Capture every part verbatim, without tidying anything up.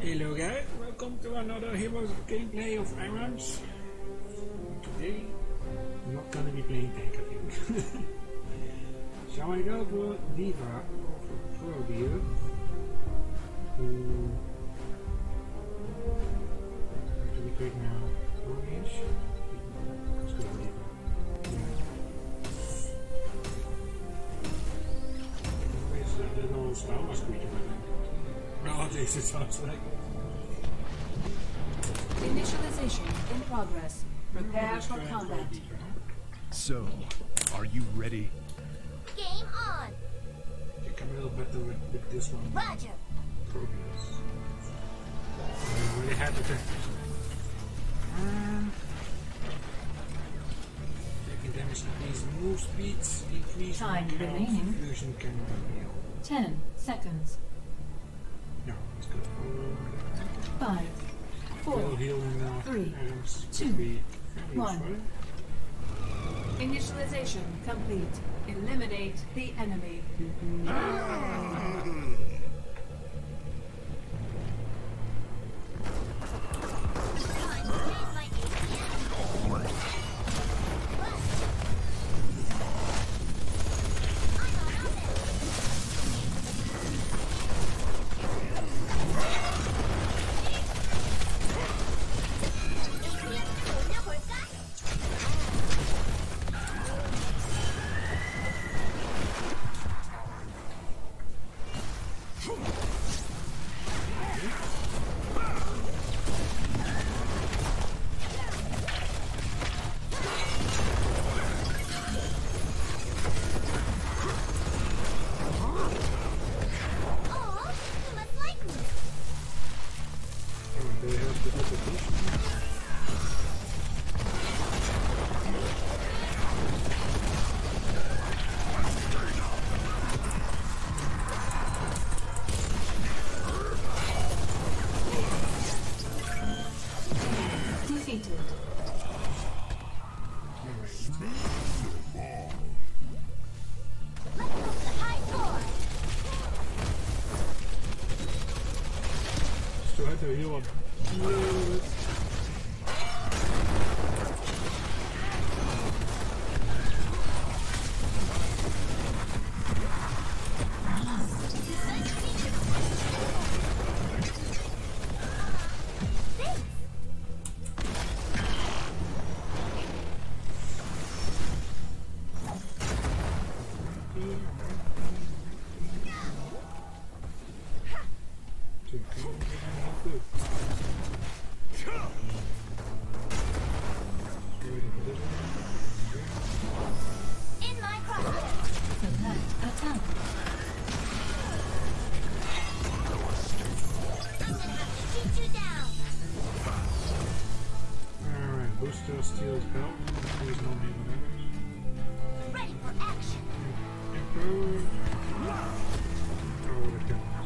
Hello guys, welcome to another Heroes gameplay of Irons. Today, I'm not gonna be playing tank, I think. Shall I go for Diva or for Probio? Who have to be quick now. Orange. Let's go for Diva. Where's the little Star Wars creature? Oh, this is sounds like. Initialization in progress. Prepare for combat. So, are you ready? Game on! You come a little better with, with this one. Roger! Progress. I'm really happy to. Um, taking damage increase move speeds, increase Time health, remaining. fusion can heal. Ten seconds. No, let's go for Five, four, little healing now. three, Items two, could be one. Initialization complete. Eliminate the enemy. Still had to heal him. In my progress! Select attack. I'm gonna have to shoot you down! Alright, booster steals belt. Please no name damage. Ready for action! Improve. Oh, the kills.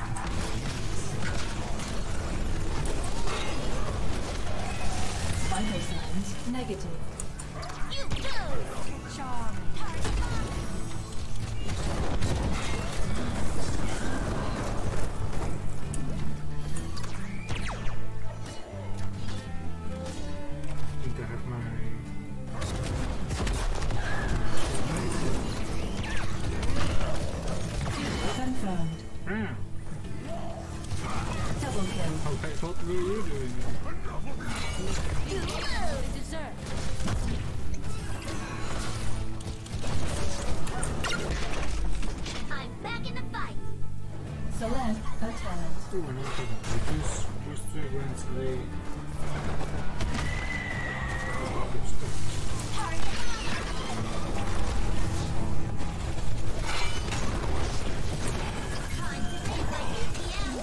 Vital signs negative. You go! Charm! Target on! I think I have my. Confirmed. Ah, Double kill. okay, what were you doing? You go! Dessert! I'm back in the fight! Select a talent. Oh, another talent. Reduce booster grants the. Target Time to make my U P M!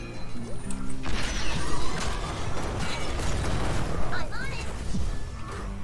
I'm on it!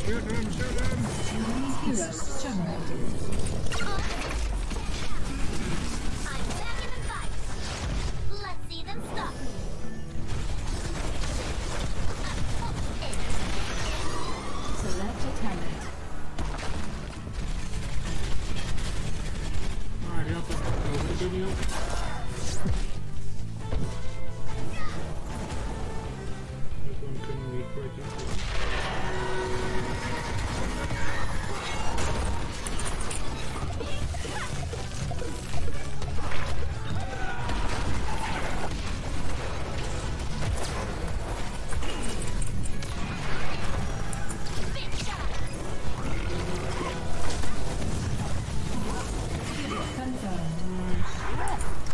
Shoot him, shoot him! Heroes terminated. I'm back in the fight. Let's see them stop me. Select a talent. Alright, help us over the video. This one couldn't be quite easy. Confirmed.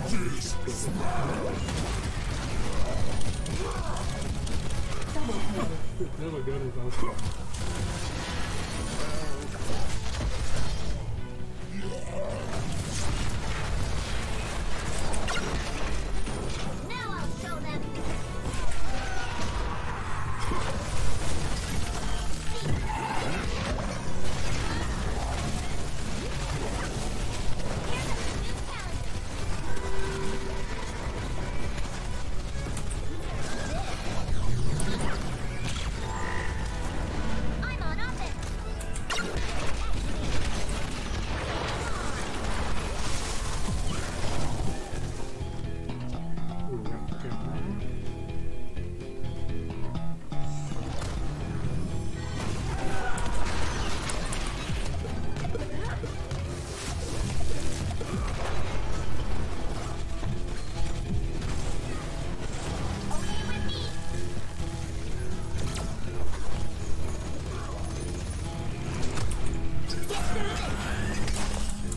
Never got it also. Now I'll show them. I'm on offense. Ooh, yeah, okay. Okay with me. Get through this.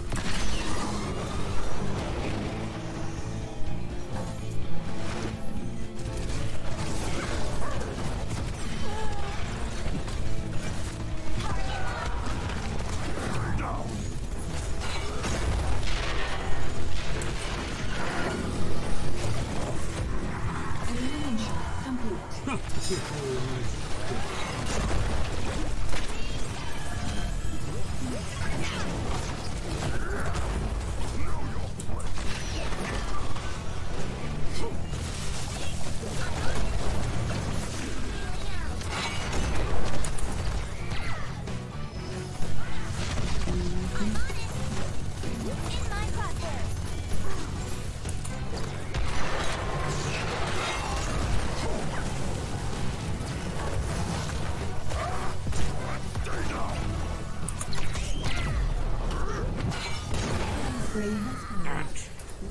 Elimination complete. I'm on it. In my crosshairs. Brain has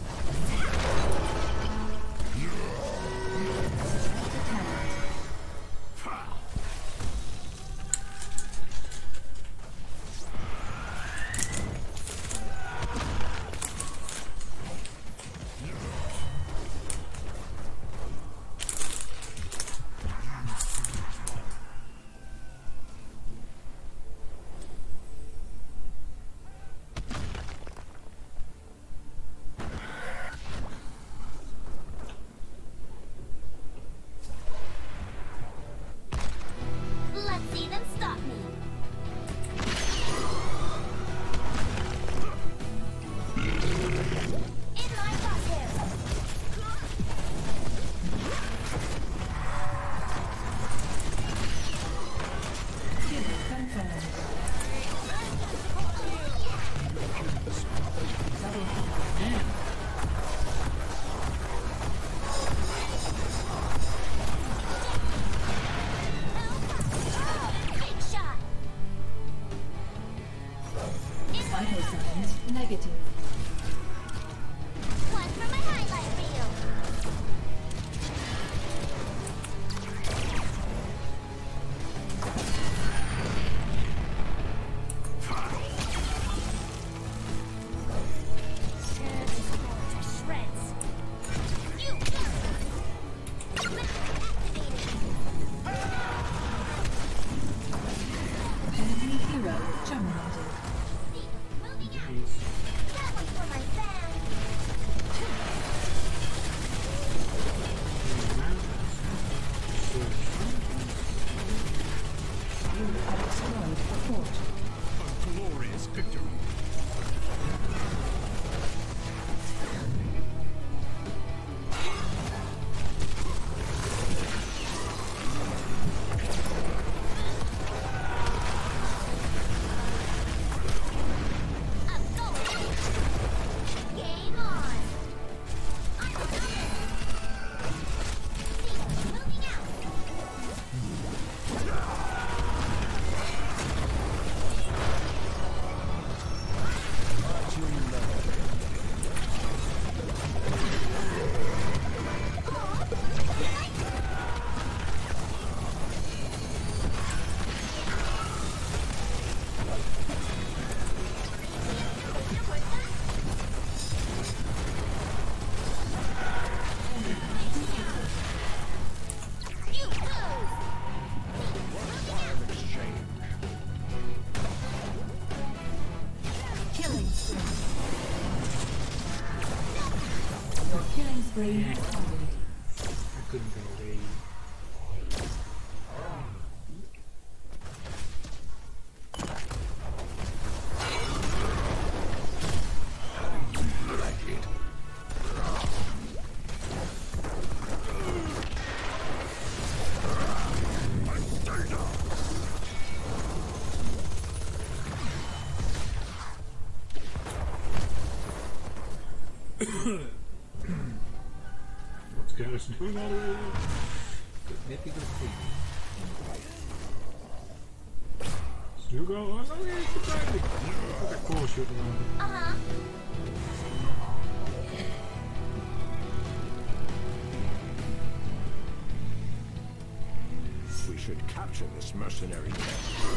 Let's see them stop me. In my crosshairs. kill confirmed. Double kill. Big shot. In my Vital signs negative. one for my highlight reel. Your killing spree Yeah. started. I couldn't go away. What's going on all the way around? Good nippy good feet. Snugo, oh no, yeah, it's beside me. Look at cool shooting on him. Uh-huh. We should capture this mercenary camp.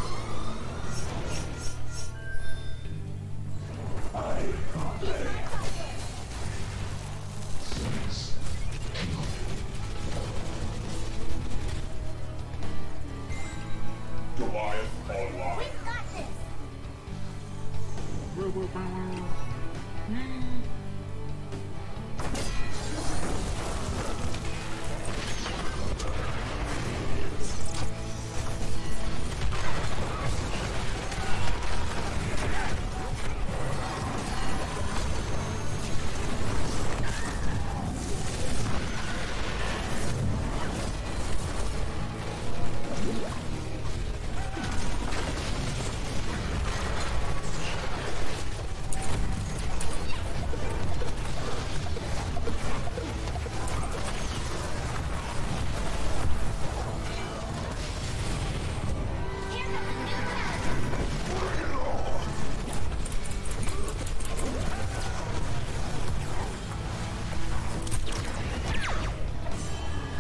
Goliath online. We've got this. Robo power. Here comes a new challenge. I'm on it.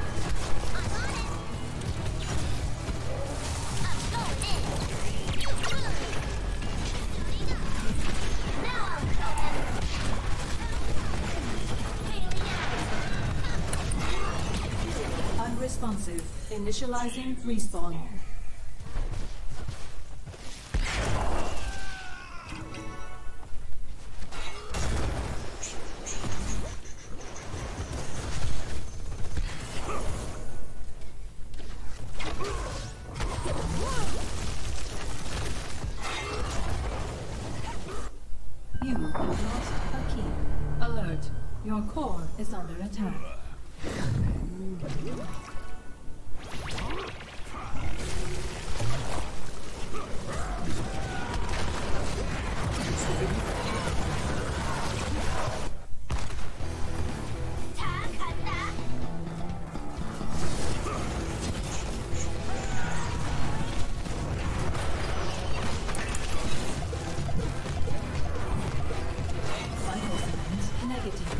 I'm going in. You will. Shooting up. Now I'll show them. Hailing out. Unresponsive. Initializing respawn. You have lost a key. Alert. Your core is under attack. Takata. Vital signs negative.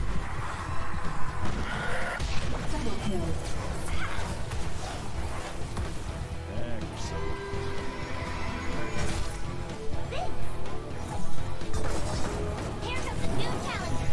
Double kill. Here comes a new challenger.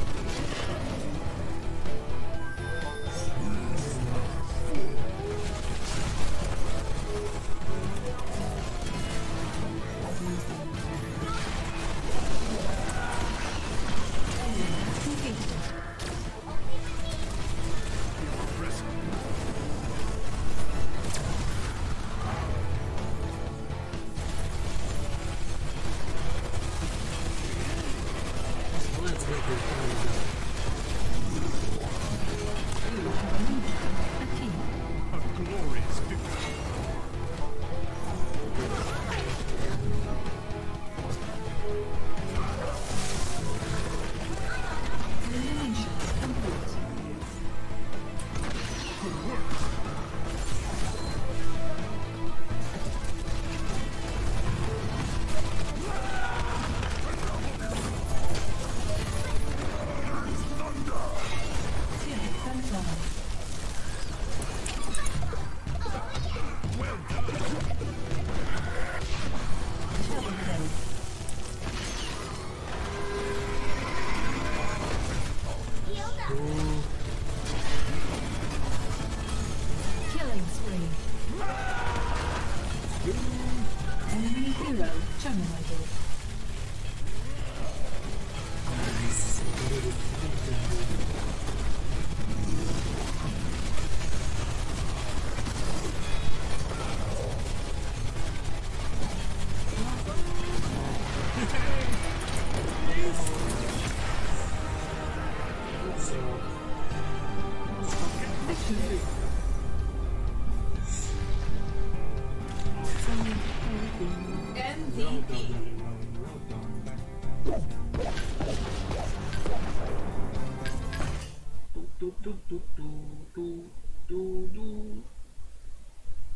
Let's make it A key. A glorious victory. Elimination complete. Good work. M V Well P. done, well done. Do, do, do, do, do, do, do, do.